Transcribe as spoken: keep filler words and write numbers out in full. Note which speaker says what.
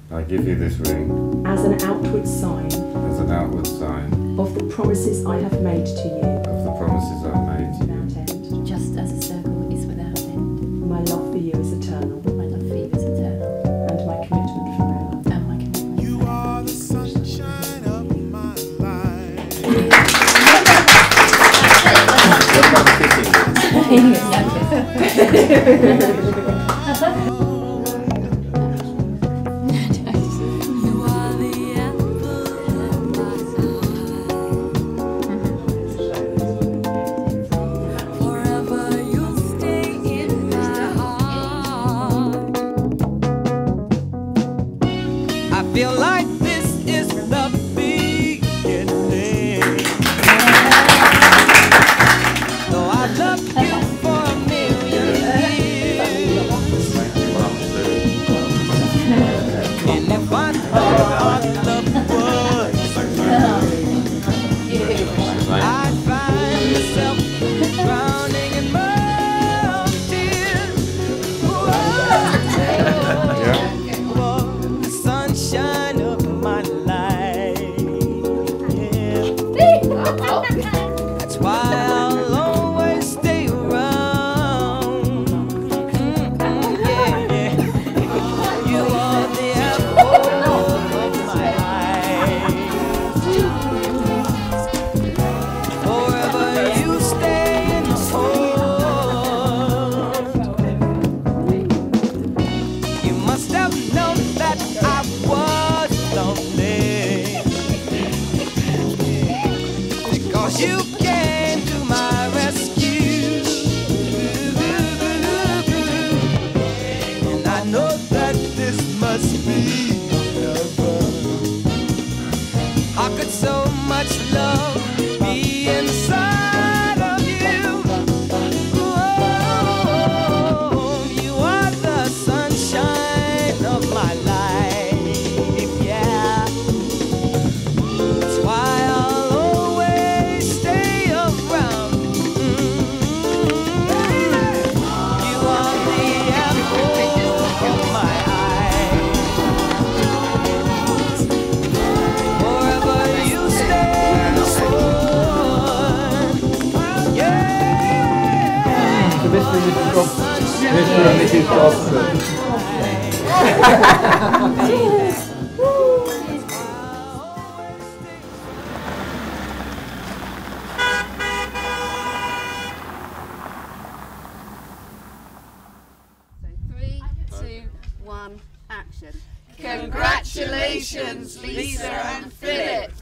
Speaker 1: I give you this ring
Speaker 2: as an outward sign
Speaker 1: as an outward sign
Speaker 2: of the promises I have made to you
Speaker 1: of the promises I've made to you.
Speaker 2: without end.
Speaker 3: Just as a circle is without end.
Speaker 2: My love for you is eternal,
Speaker 3: My love for you is eternal.
Speaker 2: and my commitment forever.
Speaker 3: And my commitment.
Speaker 4: You are the sunshine of my life.
Speaker 5: You are the apple of my eye. Forever you'll stay in my heart.
Speaker 4: I feel like this is the beginning. Though I love you for a million years, and if I thought our love was I'd find myself drowning in mountains. Whoa, the sunshine of my life. Yeah. That's why I'll always stay around. Mm-mm, yeah, yeah. You are the apple of my eye. Forever you stay in the heart. You must have known that I was lonely, because you came to my rescue. And I know that this must be heaven. How could so much love be inside of you? Oh, you are the sunshine of my life, yeah. That's why I'll always stay around. Mm. You are the apple of my eye. Forever you stay in the sun. Yeah.
Speaker 6: Så visst vill vi få visst vill vi inte avsluta.
Speaker 7: Three, two, one, action. Congratulations, Lisa and Philip.